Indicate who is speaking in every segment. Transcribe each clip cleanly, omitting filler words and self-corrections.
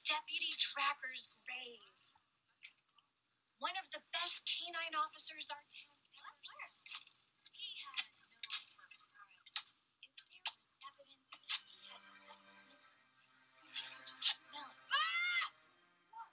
Speaker 1: Deputy Tracker's grave. One of the best canine officers our town ever had. He had a nose for crime. If there was evidence that he had a sniff, you could just smell it. Ah! What?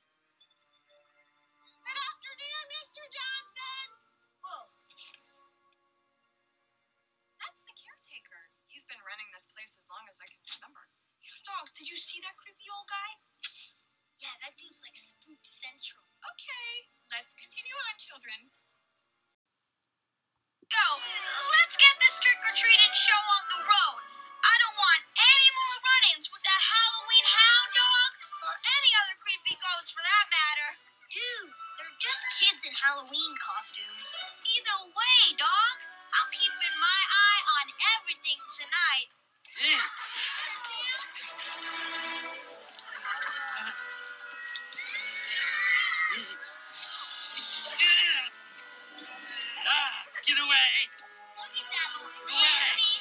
Speaker 1: Good afternoon, Mr. Johnson! Whoa. That's the caretaker. He's been running this place as long as I can remember.
Speaker 2: Dogs, did you see that creepy old guy?
Speaker 1: Yeah, that dude's like Spook Central.
Speaker 2: Okay, let's continue on, children.
Speaker 3: Go! Let's get this trick-or-treating show on the road. I don't want any more run-ins with that Halloween hound dog or any other creepy ghost for that matter.
Speaker 1: Dude, they're just kids in Halloween costumes.
Speaker 3: Either way, dog, I'm keeping my eye on everything tonight.
Speaker 4: Get away!
Speaker 3: Look at that old nasty.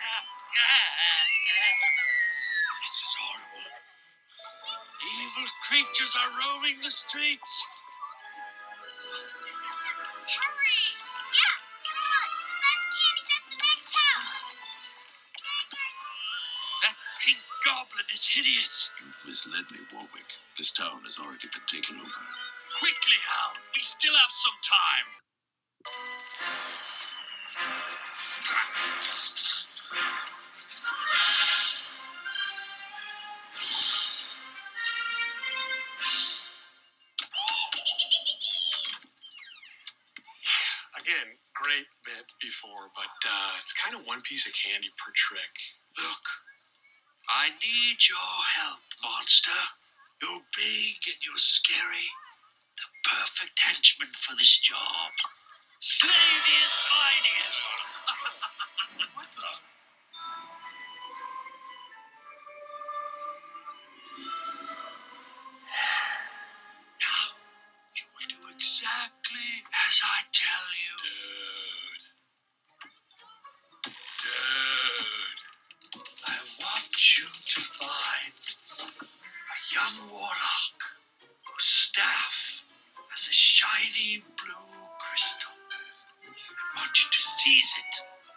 Speaker 4: This is horrible. Evil creatures are roaming the streets.
Speaker 3: Hurry!
Speaker 1: Yeah, come on. The best candy's at the next house.
Speaker 4: That pink goblin is hideous.
Speaker 5: You've misled me, Warwick. This town has already been taken over.
Speaker 4: Quickly, Hound. We still have some time.
Speaker 6: Again, great bit before, but it's kind of one piece of candy per trick.
Speaker 4: Look, I need your help, monster. You're big and you're scary. The perfect henchman for this job. Slavius Finest!
Speaker 6: What the?
Speaker 4: Now, you will do exactly as I tell you.
Speaker 6: Dude.
Speaker 4: I want you to find a young warlock whose staff has a shiny blue crystal. I want you to seize it.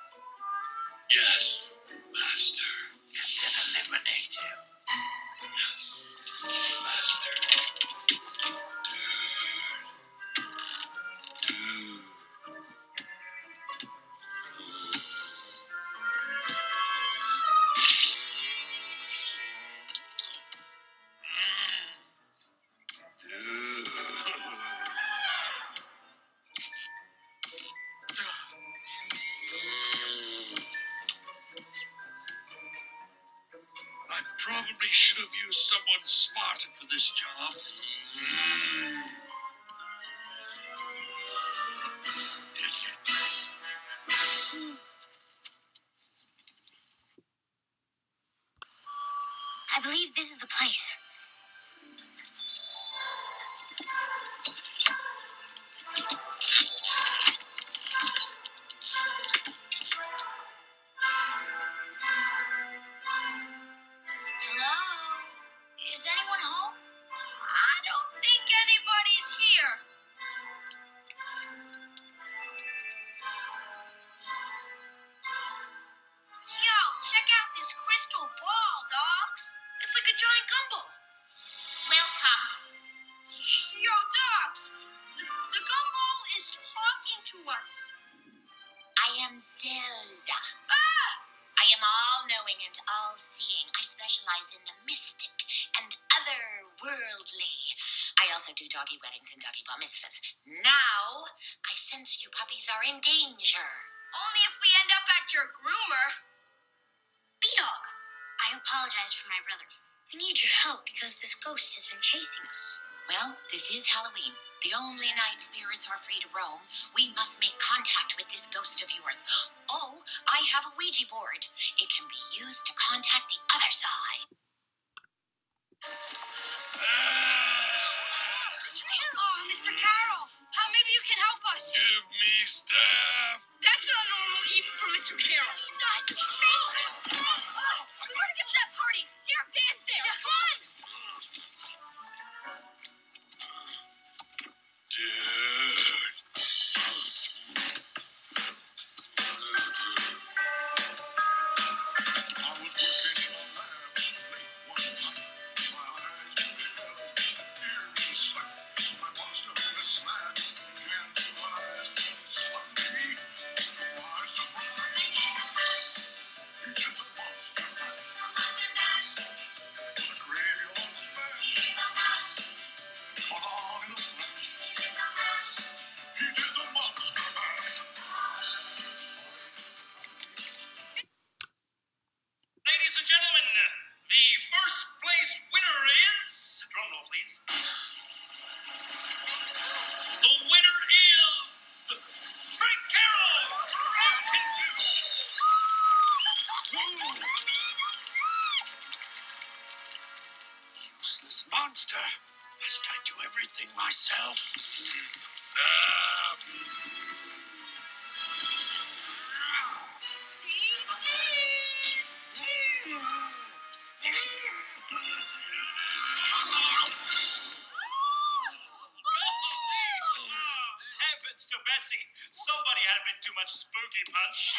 Speaker 6: Yes, Master.
Speaker 4: And then eliminate him.
Speaker 6: Yes, Master. Dude.
Speaker 4: I probably should have used someone smarter for this job. Idiot.
Speaker 1: I believe this is the place. Hello? Is anyone home?
Speaker 3: I don't think anybody's here. Yo, check out this crystal ball, dogs.
Speaker 2: It's like a giant gumball.
Speaker 3: Welcome. Yo, dogs, the gumball is talking to us.
Speaker 7: I am Zelda.
Speaker 3: Ah!
Speaker 7: I am all-knowing and all-seeing. I specialize in the mystic and otherworldly. I also do doggy weddings and doggy bar mitzvahs. Now, I sense you puppies are in danger.
Speaker 3: Only if we end up at your groomer.
Speaker 1: B-Dog, I apologize for my brother. I need your help because this ghost has been chasing us.
Speaker 7: Well, this is Halloween. The only night spirits are free to roam. We must make contact with this ghost of yours. Oh, I have a Ouija board. It can be used to contact the other side.
Speaker 3: Oh, Mr. Carroll, how maybe you can help us?
Speaker 6: Give me staff.
Speaker 3: That's not normal even for Mr. Carroll.
Speaker 1: We want to get to that party. See our band's there.
Speaker 3: Come on.
Speaker 4: Stop.
Speaker 8: Happens to Betsy. Somebody had a bit too much spooky punch.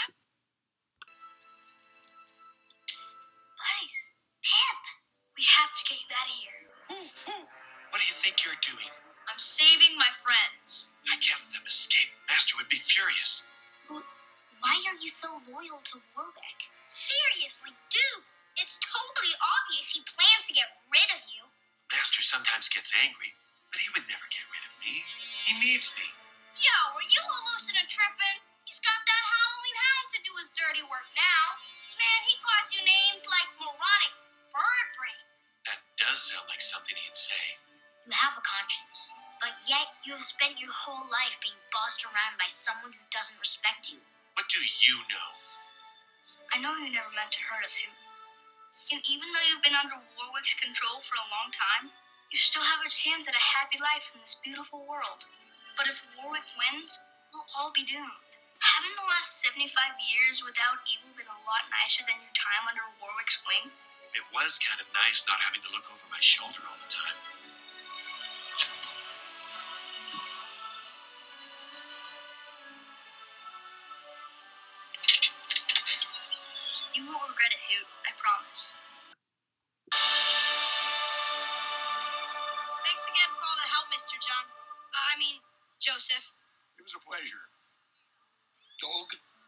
Speaker 3: Buddies, Pip, we have to get you out of here.
Speaker 4: What do you think you're doing?
Speaker 3: I'm saving my friends.
Speaker 4: I can't let them escape. Master would be furious.
Speaker 1: Why are you so loyal to Warwick?
Speaker 3: Seriously, dude, it's totally obvious he plans to get rid of you.
Speaker 4: Master sometimes gets angry, but he would never get rid of me. He needs me.
Speaker 3: Yo, are you hallucinating tripping? He's got that Halloween hound to do his dirty work now. Man, he calls you names like moronic bird brain.
Speaker 4: That does sound like something he'd say.
Speaker 1: You have a conscience, but yet you have spent your whole life being bossed around by someone who doesn't respect you.
Speaker 4: What do you know?
Speaker 3: I know you never meant to hurt us, Hoot. And even though you've been under Warwick's control for a long time, you still have a chance at a happy life in this beautiful world. But if Warwick wins, we'll all be doomed. Haven't the last 75 years without evil been a lot nicer than your time under Warwick's wing?
Speaker 4: It was kind of nice not having to look over my shoulder all the time.
Speaker 3: You won't regret it, Hoot, I promise. Thanks again for all the help, Mr. John. Joseph.
Speaker 5: It was a pleasure. Dog?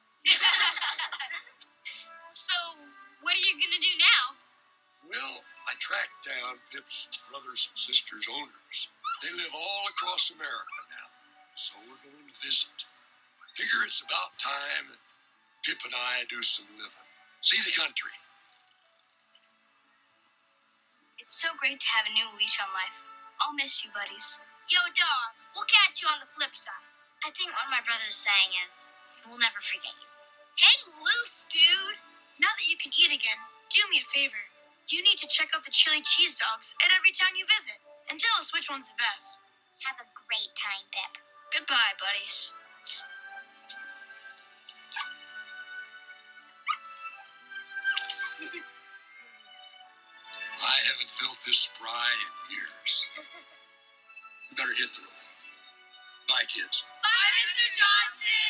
Speaker 1: So, what are you gonna do now?
Speaker 5: Well, I tracked down Pip's brothers and sisters' owners. They live all across America now, so we're going to visit. Figure it's about time that Pip and I do some living. See the country.
Speaker 3: It's so great to have a new leash on life. I'll miss you, buddies. Yo, dog, we'll catch you on the flip side.
Speaker 1: I think what my brother's saying is, we'll never forget you.
Speaker 3: Hang loose, dude.
Speaker 2: Now that you can eat again, do me a favor. You need to check out the chili cheese dogs at every town you visit and tell us which one's the best.
Speaker 1: Have a great time, Pip.
Speaker 3: Goodbye, buddies.
Speaker 5: I haven't felt this spry in years. We better hit the road. Bye, kids.
Speaker 3: Bye, Mr. Johnson.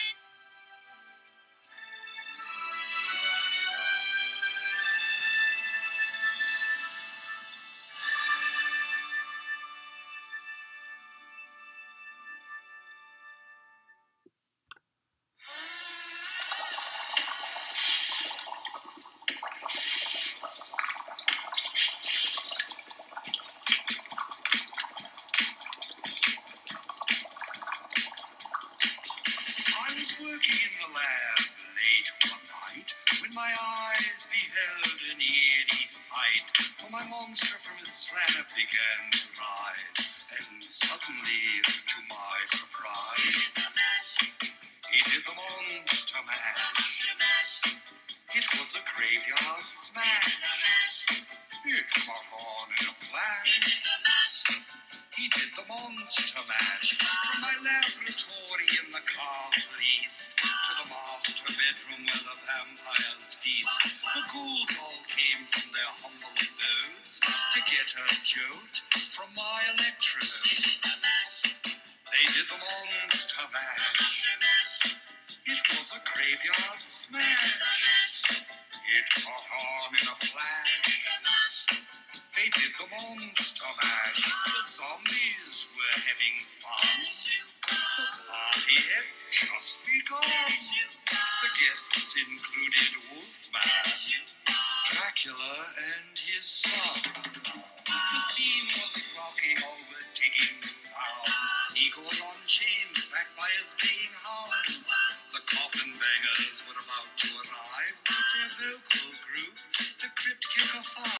Speaker 9: I was working in the lab late one night when my eyes beheld an eerie sight. For my monster from his slab began to rise, and suddenly, to my surprise, he did the monster mash. It was a graveyard smash. It caught on in a flash. He did the monster mash from my laboratory in the castle east to the master bedroom where the vampires feast. The ghouls all came from their humble abodes to get a jolt from my electrodes. They did the monster mash. It was a graveyard smash. It caught on in a flash. They did the monster mash. The zombies were having fun. The party had just begun. The guests included